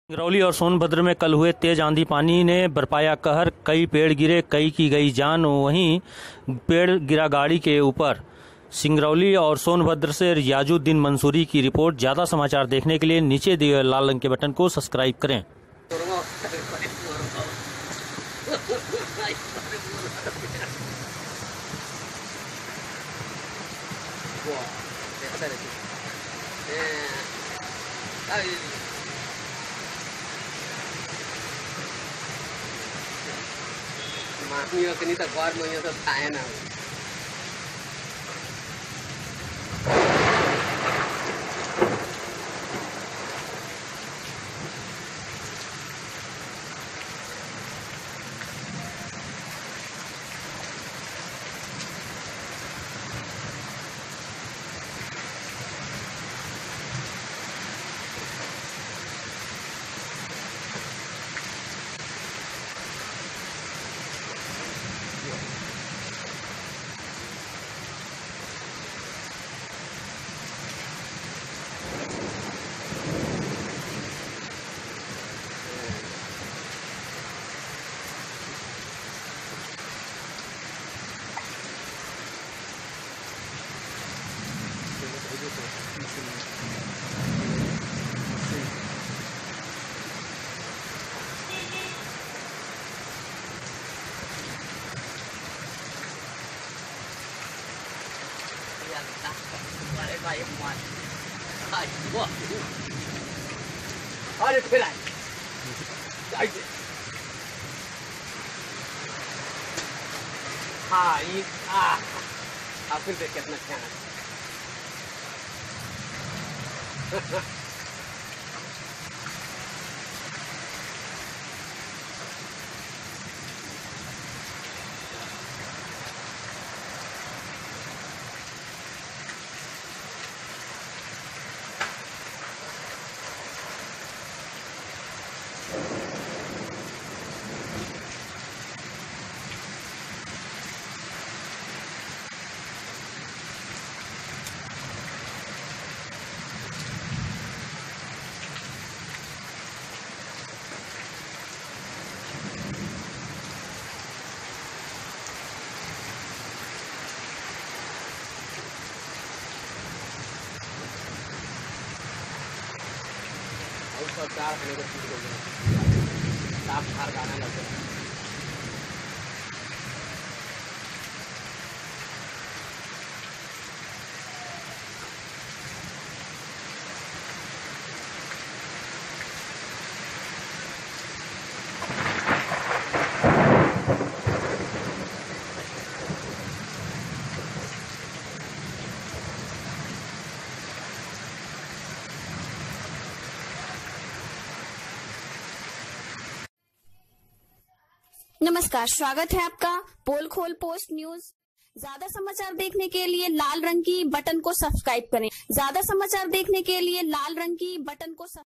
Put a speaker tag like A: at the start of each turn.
A: सिंगरौली और सोनभद्र में कल हुए तेज आंधी पानी ने बरपाया कहर। कई पेड़ गिरे, कई की गई जान। वहीं पेड़ गिरा गाड़ी के ऊपर। सिंगरौली और सोनभद्र से रियाजुद्दीन मंसूरी की रिपोर्ट। ज्यादा समाचार देखने के लिए नीचे दिए गए लाल रंग के बटन को सब्सक्राइब करें।
B: मामी के नहीं तो घर में ये सब खाए ना। अरे फिर हाँ ये फिर देख कितना ख्याल चार साफ खार गाना लगता है।
C: नमस्कार, स्वागत है आपका पोल खोल पोस्ट न्यूज। ज्यादा समाचार देखने के लिए लाल रंग की बटन को सब्सक्राइब करें। ज्यादा समाचार देखने के लिए लाल रंग की बटन को